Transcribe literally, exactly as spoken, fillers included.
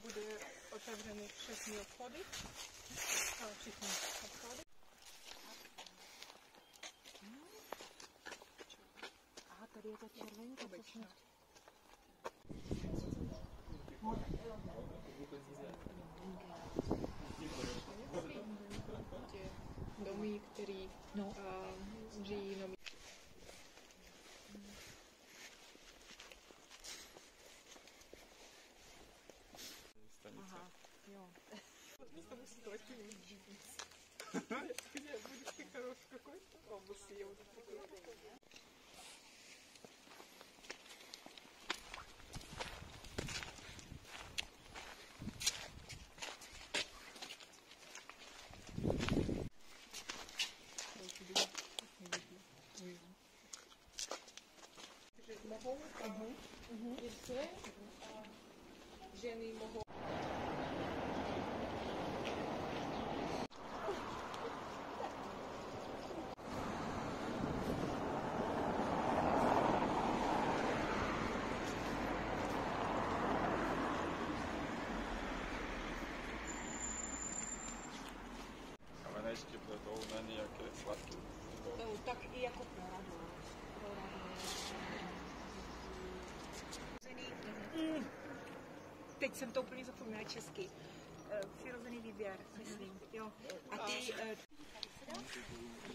bude otevřeny všechny obchody. Všechny obchody. Aha, tady je ta červenka. Domy, který no. uh, žijí noví. Aha, jo. To musí to taky uvidí. Budeš ty хорош какой-то? Он бы съел вот такой. Mohou, jestli ženy mohou. Kamenečky budou na nějaké sladké. Tak i jako pro radu. Mm. Teď jsem to úplně zapomněla česky. Uh, přirozený výběr, myslím. Jo. A ty... Uh...